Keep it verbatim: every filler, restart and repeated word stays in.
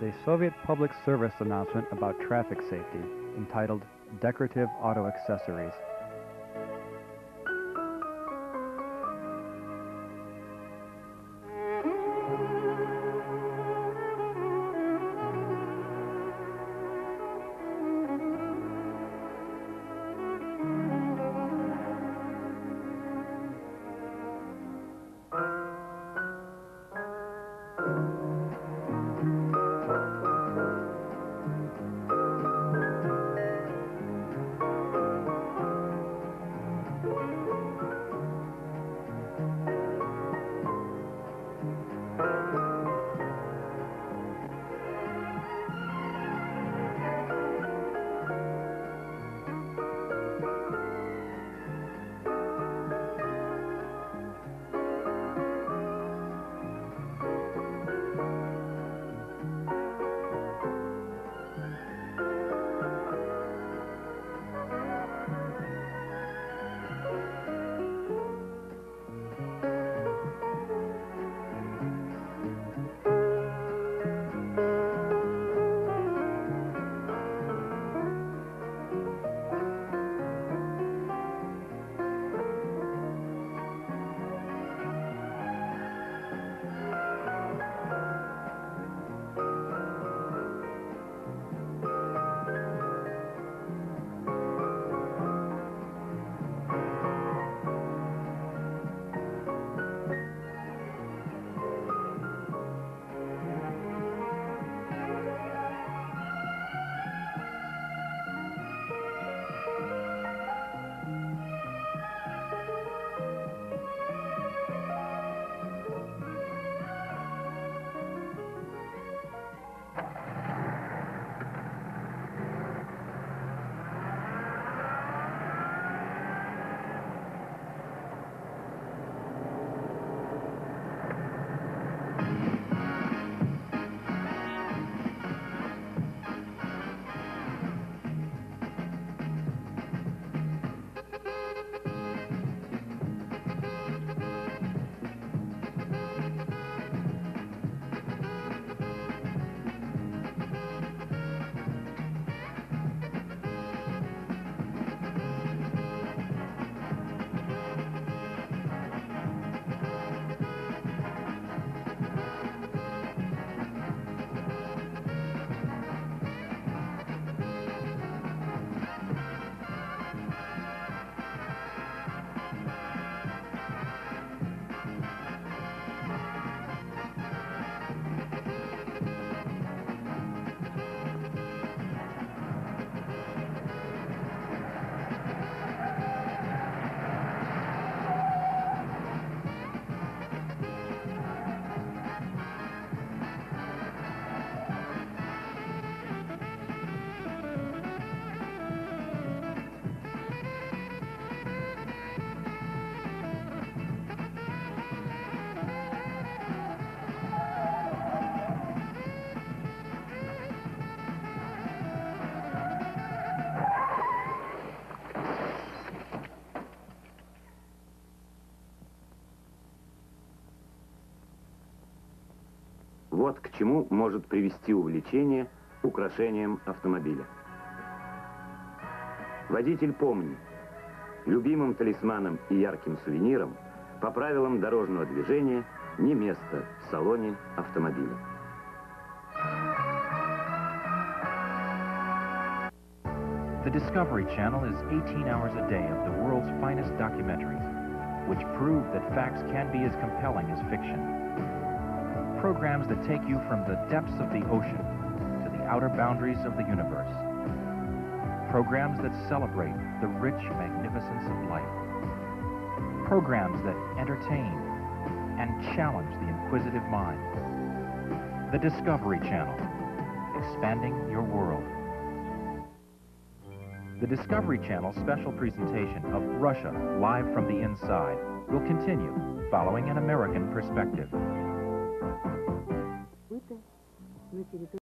a Soviet public service announcement about traffic safety entitled Decorative Auto Accessories. Вот к чему может привести увлечение украшением автомобиля. Водитель помни, любимым талисманом и ярким сувениром по правилам дорожного движения не место в салоне автомобиля. The Discovery Channel is eighteen hours a day of the world's finest documentaries, which prove that facts can be as compelling as fiction. Programs that take you from the depths of the ocean to the outer boundaries of the universe. Programs that celebrate the rich magnificence of life. Programs that entertain and challenge the inquisitive mind. The Discovery Channel, expanding your world. The Discovery Channel special presentation of Russia Live from the Inside will continue following an American perspective.